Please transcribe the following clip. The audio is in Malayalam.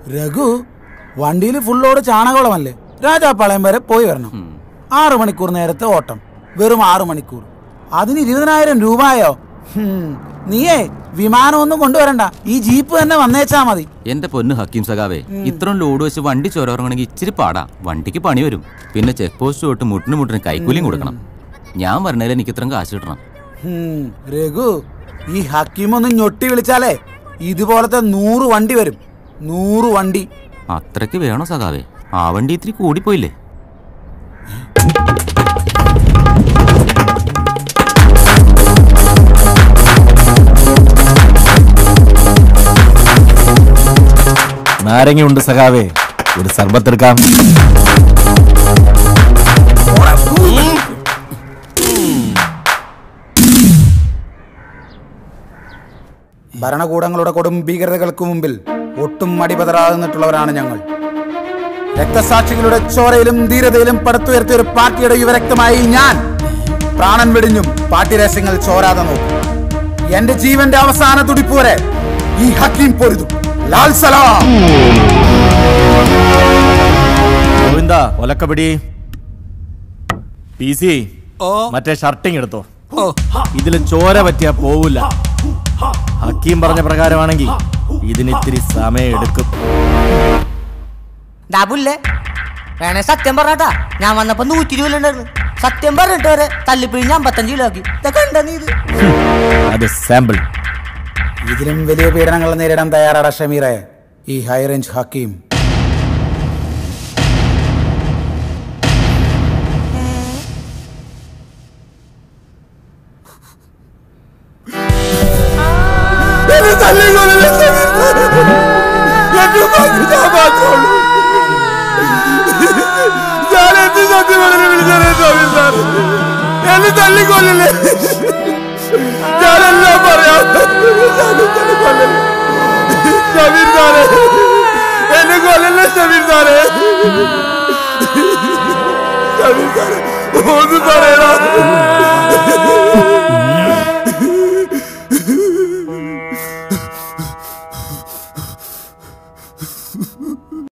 രഘു, വണ്ടിയിൽ ഫുള്ളോട് ചാണകവളമല്ലേ? രാജാപ്പാളയം വരെ പോയി വരണം. 6 മണിക്കൂർ നേരത്തെ ഓട്ടം, വെറും 6 മണിക്കൂർ. അതിന് 20,000 രൂപയോ? നീയേ വിമാനമൊന്നും കൊണ്ടുവരണ്ട, ഈ ജീപ്പ് തന്നെ വന്നേച്ചാ മതി. എന്റെ പൊന്ന് ഹക്കീം സഖാവേ, ഇത്രയും ലോഡ് വെച്ച് വണ്ടി ചോരറങ്ങണമെങ്കിൽ ഇച്ചിരി പാടാ. വണ്ടിക്ക് പണി വരും. പിന്നെ ചെക്ക് പോസ്റ്റ് തൊട്ട് മുട്ടിന് കൈക്കൂലിയും കൊടുക്കണം. ഞാൻ പറഞ്ഞാൽ എനിക്ക് ഇത്രയും കാശ് കിട്ടണം. രഘു, ഈ ഹക്കീം ഒന്ന് ഞൊട്ടി വിളിച്ചാലേ ഇതുപോലത്തെ 100 വണ്ടി വരും. 100 വണ്ടി. അത്രയ്ക്ക് വേണോ സഖാവേ? ആ വണ്ടി ഇത്തിരി കൂടിപ്പോയില്ലേ? നാരങ്ങയുണ്ട് സഖാവേ, ഒരു സർബത്ത് എടുക്കാം. ഭരണകൂടങ്ങളുടെ കൊടും ഭീകരതകൾക്ക് മുമ്പിൽ ഒട്ടും മടിപതറാതെ നിന്നിട്ടുള്ളവരാണ് ഞങ്ങൾ. രക്തസാക്ഷികളുടെ ചോരയിലും ധീരതയിലും പടുത്തുയർത്തിയ ഒരു പാർട്ടിയുടെ യുവരക്തമായി ഞാൻ പ്രാണൻ വെടിഞ്ഞും പാർട്ടി രഹസ്യങ്ങൾ ചോരാതെ നോക്കും. എന്റെ ജീവന്റെ അവസാന തുടിപ്പ് വരെ ഈ ഹക്കീം പൊരുതും. ലാൽ സലാം. ഗോവിന്ദ, ഒലക്കപിടി. PC, മറ്റേ ഷർട്ടിങ് എടുത്തോ. ഇതില് ചോര പറ്റിയാ പോവില്ല. ഹക്കീം പറഞ്ഞ പ്രകാരമാണെങ്കിൽ ഇതിന് ഇത്തിരി സമയം എടുക്കും. വേണേ സത്യം പറഞ്ഞാ, ഞാൻ വന്നപ്പോ 120 ഉണ്ടായിരുന്നു. സത്യം പറഞ്ഞിട്ട് വരെ തല്ലിപ്പിഴിഞ്ഞ് 55 കിലോ ആക്കി. ഇതൊക്കെ ഉണ്ടോ നീ? ഇത് അത് സാമ്പിൾ. ഇതിലും വലിയ പീഡനങ്ങൾ നേരിടാൻ തയ്യാറാണ് ഷമീറെ ഈ ഹൈ റേഞ്ച് ഹക്കീം. എന്നെ തല്ലിക്കൊല്ലേ, ഞാനെല്ലാം പറയാം. ഷമീർ സാറേ, എന്നെ കൊല്ലല്ലേ ഷമീർ സാറേ. ഷമീർ സാറേ, ഒന്ന് പറയണം.